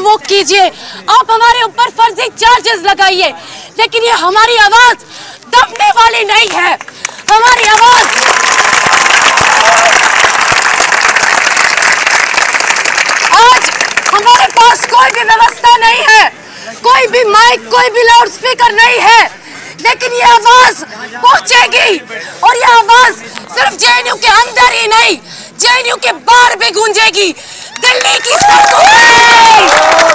Provoke कीजिए, आप हमारे ऊपर फर्जी चार्जेस लगाइए, लेकिन ये हमारी आवाज दबने वाली नहीं है। हमारी आवाज आज हमारे पास कोई भी व्यवस्था नहीं है, कोई भी माइक, कोई भी लाउड स्पीकर नहीं है, लेकिन ये आवाज पहुंचेगी और ये आवाज सिर्फ जेएनयू के अंदर ही नहीं, जेएनयू के बाहर भी गूंजेगी, दिल्ली की सड़कों पर।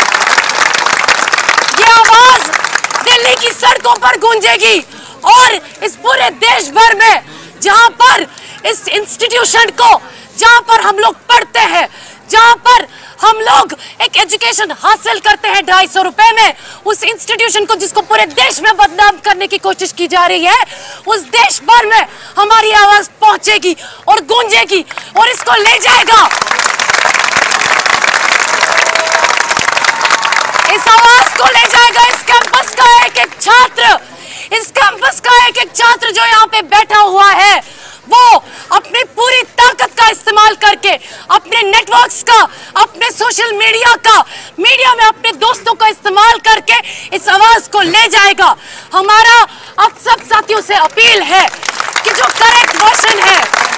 ये आवाज दिल्ली की सड़कों पर गूंजेगी और इस पूरे देश भर में जहां पर इस इंस्टीट्यूशन को, जहां पर हम लोग पढ़ते हैं, जहां पर हम लोग एक एजुकेशन हासिल करते हैं 250 रुपए में, उस इंस्टीट्यूशन को जिसको पूरे देश में बदनाम करने की कोशिश की जा रही है, उस देश भर में हमारी आवाज पहुंचेगी और गूंजेगी और इसको ले जाएगा। इस आवाज को ले जाएगा इस कैंपस का एक एक छात्र, इस कैंपस का एक एक छात्र जो यहाँ पे बैठा हुआ है, वो अपनी पूरी ताकत का इस्तेमाल करके, अपने नेटवर्क्स का, अपने सोशल मीडिया का, मीडिया में अपने दोस्तों का इस्तेमाल करके इस आवाज को ले जाएगा। हमारा आप सब साथियों से अपील है कि जो करेक्ट वर्जन है,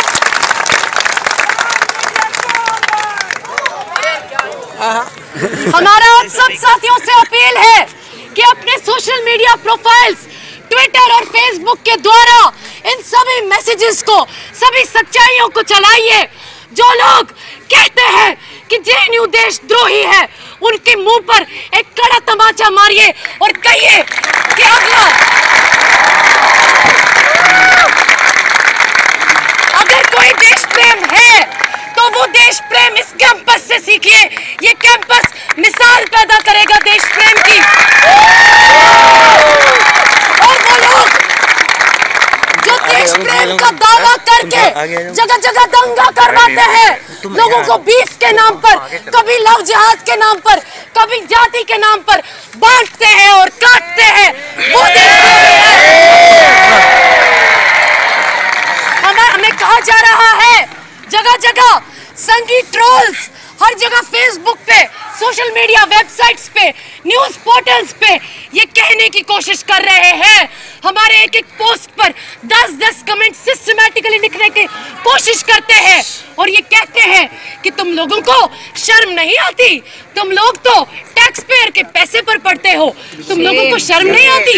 हमारा आप सब साथियों से अपील है कि अपने सोशल मीडिया प्रोफाइल्स, ट्विटर और फेसबुक के द्वारा इन सभी मैसेजेस को, सभी सच्चाइयों को चलाइए। जो लोग कहते हैं कि जेएनयू देशद्रोही है, उनके मुंह पर एक कड़ा तमाचा मारिए और कहिए कि अगर कोई देश प्रेम है तो वो देश प्रेम इस कैंपस से सीखिए। ये कैंपस मिसाल पैदा करेगा देश प्रेम की। और वो लोग जो देश प्रेम का दावा करके जगह जगह दंगा करवाते हैं, लोगों को बीफ के नाम पर, कभी लव जिहाद के नाम पर, कभी जाति के नाम पर बांटते हैं और काटते हैं, वो देशद्रोही है। हमें कहा जा रहा है, जगह जगह संगी ट्रोल्स हर जगह फेसबुक पे, सोशल मीडिया वेबसाइट्स पे, न्यूज पोर्टल्स पे ये कहने की कोशिश कर रहे हैं, हमारे एक एक पोस्ट पर 10-10 कमेंट सिस्टमैटिकली लिखने की कोशिश करते हैं और ये कहते हैं कि तुम लोगों को शर्म नहीं आती, तुम लोग तो टैक्स पेयर के पैसे पर पढ़ते हो, तुम लोगों को शर्म नहीं आती।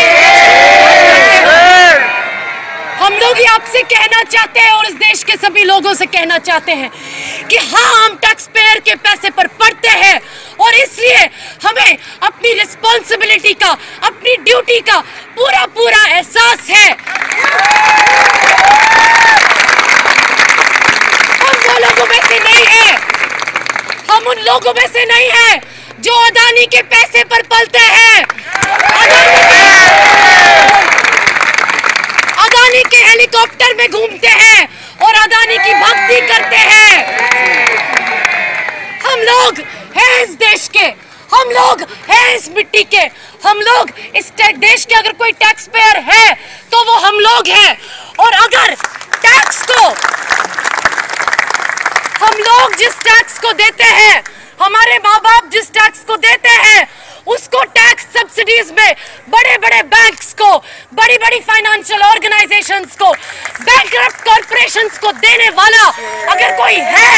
हम लोग ही आपसे कहना चाहते हैं और इस देश के सभी लोगों से कहना चाहते हैं कि हाँ, हम टैक्स पेयर के पैसे पर पढ़ते हैं और इसलिए हमें अपनी रिस्पॉन्सिबिलिटी का, अपनी ड्यूटी का पूरा पूरा एहसास है। हम वो लोगों में से नहीं है, हम उन लोगों में से नहीं है जो अदानी के पैसे पर पलते हैं, अदानी के हेलीकॉप्टर में घूमते हैं और अदानी की भक्ति करते हैं। हम लोग हैं इस देश के, हम लोग हैं इस मिट्टी के, हम लोग इस देश के अगर कोई टैक्स पेयर है तो वो हम लोग हैं। और अगर टैक्स को, हम लोग जिस टैक्स को देते हैं, हमारे माँ बाप जिस टैक्स को देते हैं, उसको टैक्स सब्सिडीज में बड़े बड़े बैंक्स को, बड़ी बड़ी फाइनेंशियल ऑर्गेनाइजेशंस को, बैंकरप्ट कॉर्पोरेशंस को देने वाला अगर कोई है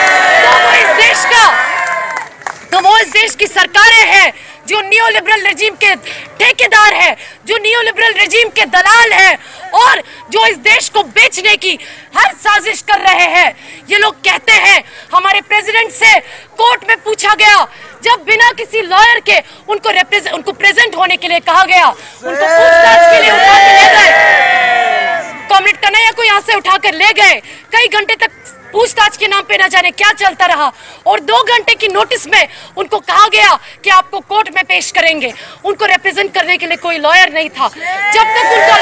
तो वो इस देश की सरकारें हैं जो नियोलिबरल रेजिम के ठेकेदार है, जो नियोलिबरल रेजिम के दलाल है और जो इस देश को बेचने की हर साजिश कर रहे हैं। ये लोग कहते हैं, हमारे प्रेसिडेंट से कोर्ट में पूछा गया, जब बिना किसी लॉयर के उनको प्रेजेंट होने के लिए कहा गया, उनको पूछताछ के लिए उठा के ले गए, कॉमरेड कन्हैया को यहाँ से उठाकर ले गए, कई घंटे तक पूछताछ के नाम पे न जाने क्या चलता रहा और 2 घंटे की नोटिस में उनको कहा गया कि आपको कोर्ट में पेश करेंगे। उनको रिप्रेजेंट करने के लिए कोई लॉयर नहीं था। जब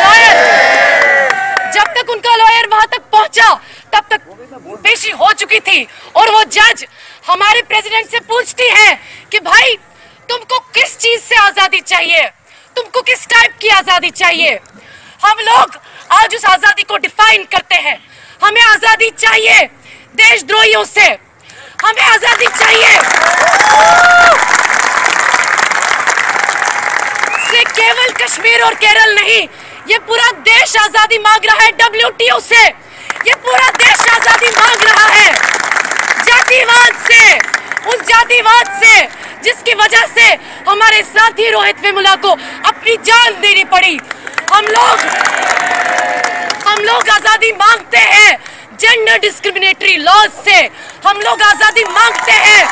तक उनका लॉयर वहां तक पहुंचा, तब तक पेशी हो चुकी थी और वो जज हमारे प्रेसिडेंट से पूछती है कि भाई तुमको किस चीज से आजादी चाहिए, तुमको किस टाइप की आजादी चाहिए। हम लोग आज उस आजादी को डिफाइन करते हैं। हमें आजादी चाहिए देशद्रोहियों से, हमें आजादी चाहिए कश्मीर और केरल नहीं, ये पूरा देश आजादी मांग रहा है WTO से। ये पूरा देश आजादी मांग रहा है जातिवाद से, उस जातिवाद से जिसकी वजह से हमारे साथी रोहित वेमुला को अपनी जान देनी पड़ी। हम लोग आजादी मांगते हैं जेंडर डिस्क्रिमिनेटरी लॉज से। हम लोग आजादी मांगते हैं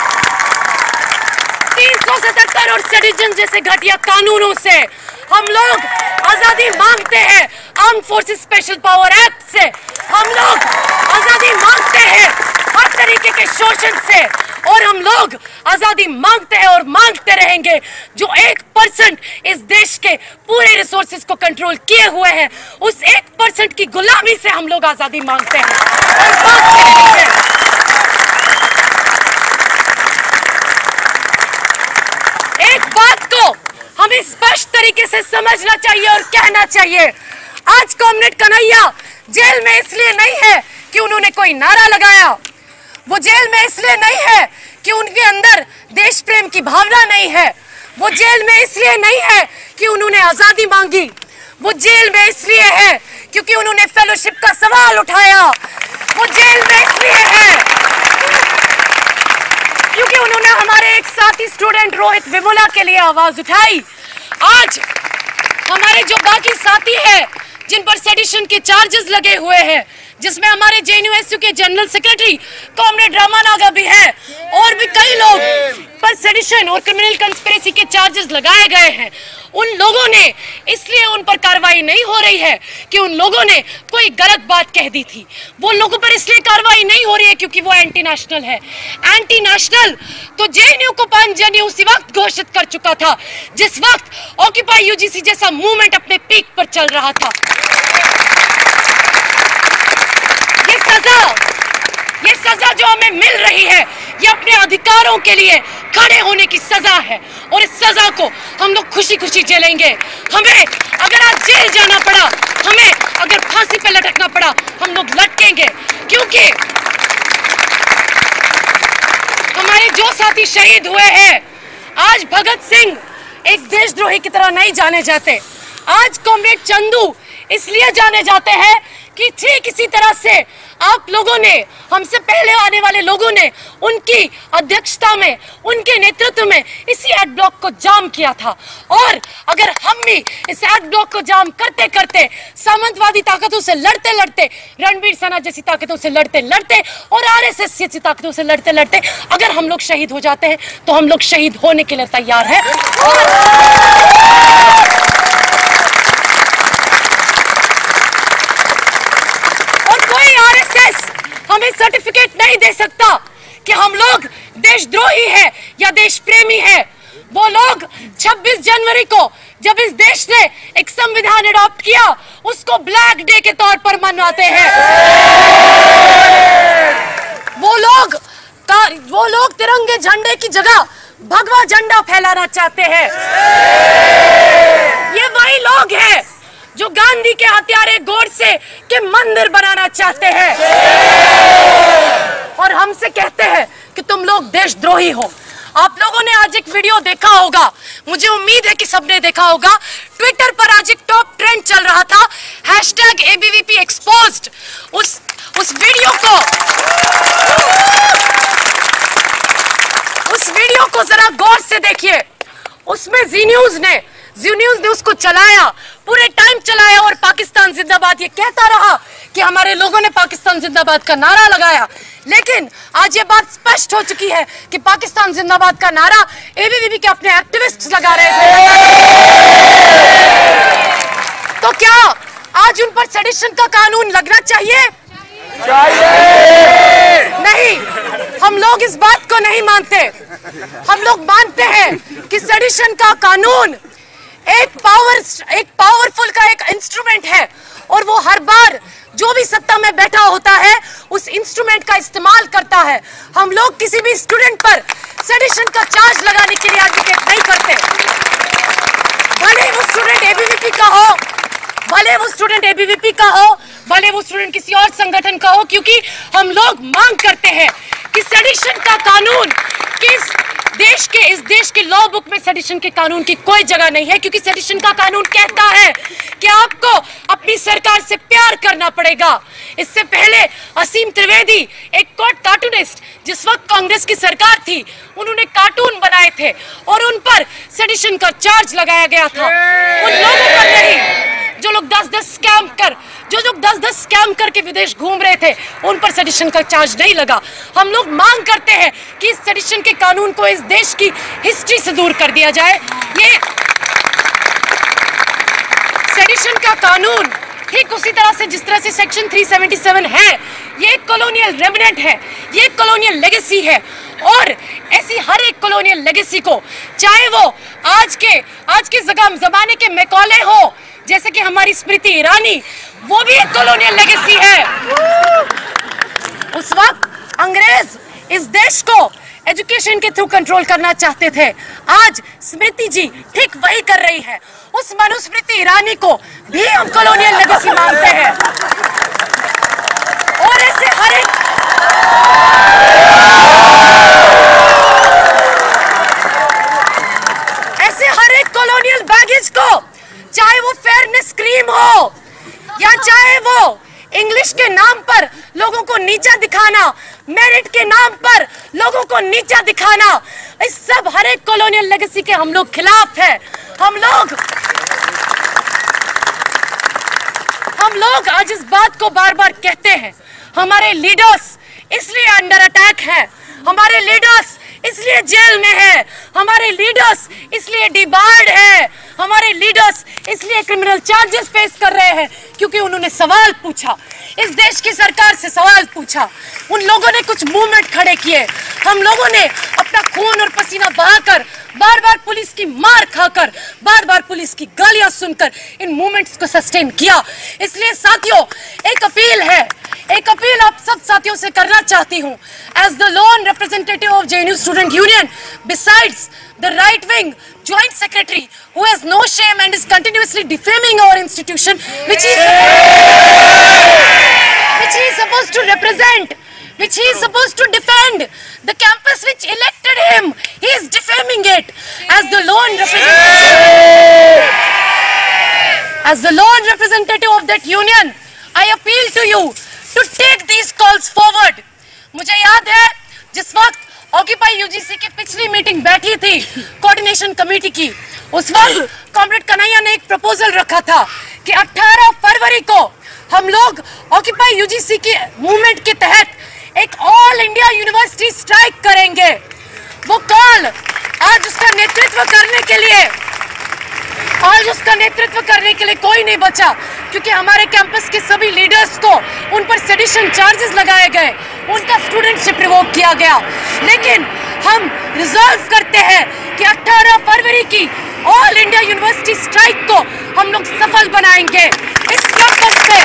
377 और सेडिशन जैसे घटिया कानूनों से। हम लोग आजादी मांगते हैं arm forces special power act से। हम लोग आजादी मांगते हैं हर तरीके के शोषण से। और हम लोग आजादी मांगते हैं और मांगते रहेंगे। जो 1% इस देश के पूरे रिसोर्सेज को कंट्रोल किए हुए हैं, उस 1% की गुलामी से हम लोग आजादी मांगते हैं और मांगते रहेंगे। एक बात को हमें स्पष्ट तरीके से समझना चाहिए और कहना चाहिए। आज कॉमरेड कन्हैया जेल में इसलिए नहीं है कि उन्होंने कोई नारा लगाया, वो जेल में इसलिए नहीं है कि उनके अंदर देश प्रेम की भावना नहीं है, वो जेल में इसलिए नहीं है कि उन्होंने आजादी मांगी, वो जेल में इसलिए है क्योंकि उन्होंने फेलोशिप का सवाल उठाया। वो जेल में इसलिए है क्योंकि उन्होंने हमारे एक साथी स्टूडेंट रोहित वेमुला के लिए आवाज उठाई। आज हमारे जो बाकी साथी हैं जिन पर सेडिशन के चार्जेस लगे हुए हैं, जिसमें हमारे JNU-SU के जनरल सेक्रेटरी कॉमरेड रामानागा भी है और भी कई लोग पर सेडिशन और क्रिमिनल कंस्पिरेसी के चार्जेस लगाए गए हैं, उन लोगों ने इसलिए उन पर कार्रवाई नहीं हो रही है कि उन लोगों ने कोई गलत बात कह दी थी। वो लोगों पर इसलिए कार्रवाई नहीं हो रही है क्योंकि वो एंटी नेशनल है। एंटी नेशनल तो JNU को पंजानी उसी वक्त घोषित कर चुका था जिस वक्त ऑक्यूपाई UGC जैसा मूवमेंट अपने पीक पर चल रहा था। ये सजा जो हमें मिल रही है, ये अपने अधिकारों के लिए खड़े होने की सजा है और इस सजा को हम लोग खुशी खुशी झेलेंगे। हमें अगर आज जेल जाना पड़ा, हमें अगर फांसी पे लटकना पड़ा, हम लोग लटकेंगे क्योंकि हमारे जो साथी शहीद हुए हैं, आज भगत सिंह एक देशद्रोही की तरह नहीं जाने जाते। आज कॉमरेड चंदू इसलिए जाने जाते हैं कि ठीक इसी तरह से आप लोगों ने, हमसे पहले आने वाले लोगों ने उनकी अध्यक्षता में, उनके नेतृत्व में इसी एड ब्लॉक को जाम किया था। और अगर हम भी इस एड ब्लॉक को जाम करते करते, सामंतवादी ताकतों से लड़ते लड़ते, रणवीर सेना जैसी ताकतों से लड़ते लड़ते और RSS जैसी ताकतों से लड़ते लड़ते अगर हम लोग शहीद हो जाते हैं तो हम लोग शहीद होने के लिए तैयार हैं। हमें सर्टिफिकेट नहीं दे सकता कि हम लोग देशद्रोही है या देश प्रेमी है। वो लोग 26 जनवरी को जब इस देश ने एक संविधान अडॉप्ट किया, उसको ब्लैक डे के तौर पर मनाते हैं। वो लोग तिरंगे झंडे की जगह भगवा झंडा फैलाना चाहते हैं। ये वही लोग हैं जो गांधी के हत्यारे गोडसे के मंदिर बनाना चाहते हैं और हमसे कहते हैं कि तुम लोग देशद्रोही हो। आप लोगों ने आज एक वीडियो देखा होगा, मुझे उम्मीद है कि सबने देखा होगा। ट्विटर पर आज एक टॉप ट्रेंड चल रहा था #ABVP एक्सपोज्ड। उस वीडियो को जरा गौर से देखिए। उसमें जी न्यूज ने उसको चलाया, पूरे टाइम चलाया और पाकिस्तान जिंदाबाद ये कहता रहा कि हमारे लोगों ने पाकिस्तान जिंदाबाद का नारा लगाया। लेकिन आज ये बात स्पष्ट हो चुकी है कि पाकिस्तान जिंदाबाद का नारा ABVP के अपने एक्टिविस्ट्स लगा रहे थे। तो क्या आज उन पर सेडिशन का कानून लगना चाहिए? नहीं, हम लोग इस बात को नहीं मानते। हम लोग मानते हैं कि सेडिशन का कानून एक पावरफुल का एक इंस्ट्रूमेंट है और वो हर बार जो भी सत्ता में बैठा होता है उस इंस्ट्रूमेंट का इस्तेमाल करता है। हम लोग किसी भी स्टूडेंट पर सेडिशन का चार्ज लगाने के लिए एडवोकेट नहीं करते, भले वो स्टूडेंट ABVP का हो, भले वो स्टूडेंट ABVP का हो, भले वो स्टूडेंट किसी और संगठन का हो, क्योंकि हम लोग मांग करते हैं कि सेडिशन का कानून किस देश इस देश के लॉ बुक में सेडिशन के कानून की कोई जगह नहीं है, क्योंकि सेडिशन का कानून कहता है कि आपको अपनी सरकार से प्यार करना पड़ेगा। इससे पहले असीम त्रिवेदी, एक कार्टूनिस्ट, जिस वक्त कांग्रेस की सरकार थी, उन्होंने कार्टून बनाए थे और उन पर सेडिशन का चार्ज लगाया गया था। उन लोगों पर नहीं जो लोग 10-10 स्कैम करके विदेश घूम रहे थे, उन पर सेडिशन का चार्ज नहीं लगा। हम लोग मांग करते हैं कि इस सेडिशन के कानून को इस देश की हिस्ट्री से दूर कर दिया जाए। ये सेडिशन का कानून ठीक उसी तरह से जिस तरह से सेक्शन 377 है, ये एक कॉलोनियल रेमिनेंट है, ये एक कॉलोनियल लेगेसी है। और ऐसी हर एक कॉलोनियल लेगेसी को, चाहे वो आज के जमाने के मैकॉले हो, जैसे कि हमारी स्मृति ईरानी, वो भी एक कॉलोनियल लेगेसी है। उस वक्त अंग्रेज इस देश को एजुकेशन के थ्रू कंट्रोल करना चाहते थे। आज स्मृति जी ठीक वही कर रही है। उस मनुस्मृति ईरानी को भी हम कॉलोनियल लेगेसी मानते हैं। और ऐसे हर एक कॉलोनियल बैगेज को, चाहे वो फेयरनेस क्रीम हो या चाहे वो इंग्लिश के नाम पर लोगों को नीचा दिखाना, मेरिट के नाम पर लोगों को नीचा दिखाना, इस सब हर एक कॉलोनियल लेगेसी के हम लोग खिलाफ है। हम लोग आज इस बात को बार बार कहते हैं। हमारे लीडर्स इसलिए अंडर अटैक है, हमारे लीडर्स इसलिए जेल में है, हमारे लीडर्स इसलिए डिबार्ड है, हमारे लीडर्स इसलिए क्रिमिनल चार्जेस फेस कर रहे हैं क्योंकि उन्होंने सवाल पूछा, इस देश की सरकार से सवाल पूछा। उन लोगों ने कुछ मूवमेंट खड़े किए, हम लोगों ने अपना खून और पसीना बहाकर, बार बार पुलिस की मार खाकर, बार बार पुलिस की गालियां सुनकर इन मूवमेंट्स को सस्टेन किया। इसलिए साथियों, एक अपील आप सब साथियों से करना चाहती हूँ। As the lone representative of JNU student union, besides the right wing joint secretary who has no shame and is continuously defaming our institution, which he is supposed to represent, which he is supposed to defend, the campus which elected him, he is defaming it. As the lone representative of that union, I appeal to you to take these calls forward. मुझे याद है जिस वक्त occupy UGC की पिछली meeting बैठी थी coordination committee की, उस वक्त कॉमरेड कन्हैया ने एक प्रपोजल रखा था कि 18 फरवरी को हम लोग ऑक्यूपाई यूजीसी की मूवमेंट के तहत एक ऑल इंडिया यूनिवर्सिटी स्ट्राइक करेंगे। वो कॉल आज उसका नेतृत्व करने के लिए कोई नहीं बचा, क्योंकि हमारे कैंपस के सभी लीडर्स को उन पर सेडिशन चार्जेस लगाए गए, उनका स्टूडेंटशिप रिवोक किया गया। लेकिन हम रिजॉल्व करते हैं कि 18 फरवरी की ऑल इंडिया यूनिवर्सिटी स्ट्राइक को हम लोग सफल बनाएंगे। इस कैंपस पे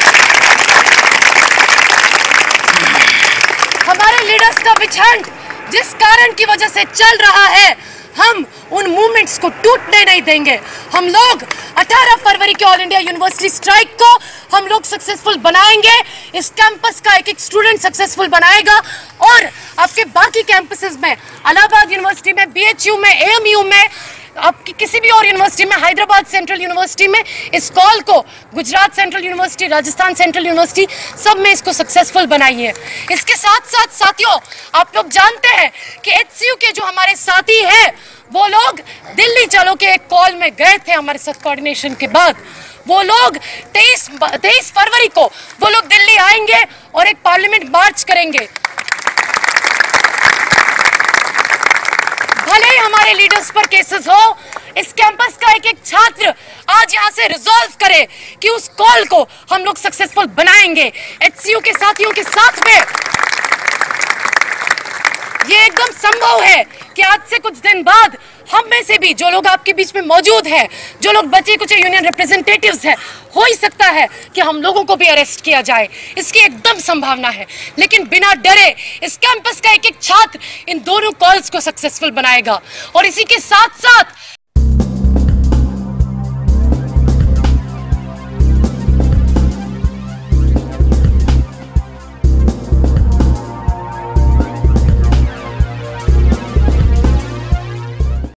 हमारे लीडर्स का विछंड जिस कारण की वजह से चल रहा है, हम उन मूवमेंट्स को टूटने नहीं देंगे। हम लोग 18 फरवरी के ऑल इंडिया यूनिवर्सिटी स्ट्राइक को हम लोग सक्सेसफुल बनाएंगे। इस कैंपस का एक स्टूडेंट सक्सेसफुल बनाएगा और आपके बाकी कैंपसेस में, इलाहाबाद यूनिवर्सिटी में, BHU में, AMU में, आपकी किसी भी और यूनिवर्सिटी में, हैदराबाद सेंट्रल यूनिवर्सिटी में, इस कॉल को Gujarat central university, Rajasthan central university, सब में इसको सक्सेसफुल बनाइए। इसके साथ साथ साथियों, आप लोग जानते हैं कि HCU के जो हमारे साथी हैं, वो लोग दिल्ली चलो के एक कॉल में गए थे हमारे साथ कोऑर्डिनेशन के बाद। वो लोग 23 फरवरी को वो लोग दिल्ली आएंगे और एक पार्लियामेंट मार्च करेंगे। भले ही हमारे लीडर्स पर केसेस हो, इस कैंपस का एक छात्र आज यहाँ से रिजॉल्व करे कि उस कॉल को हम लोग सक्सेसफुल बनाएंगे। HCU के साथियों के साथ में ये एकदम संभव है कि आज से कुछ दिन बाद हम में से भी जो लोग आपके बीच में मौजूद हैं, जो लोग बचे कुछ यूनियन रिप्रेजेंटेटिव्स हैं, हो ही सकता है कि हम लोगों को भी अरेस्ट किया जाए। इसकी एकदम संभावना है। लेकिन बिना डरे इस कैंपस का एक छात्र इन दोनों कॉल्स को सक्सेसफुल बनाएगा। और इसी के साथ साथ